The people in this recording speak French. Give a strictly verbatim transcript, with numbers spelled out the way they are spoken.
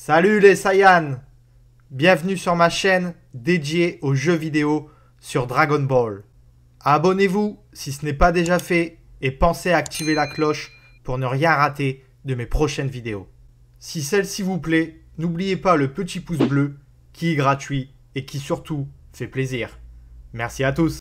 Salut les Saiyans! Bienvenue sur ma chaîne dédiée aux jeux vidéo sur Dragon Ball. Abonnez-vous si ce n'est pas déjà fait et pensez à activer la cloche pour ne rien rater de mes prochaines vidéos. Si celle-ci vous plaît, n'oubliez pas le petit pouce bleu qui est gratuit et qui surtout fait plaisir. Merci à tous!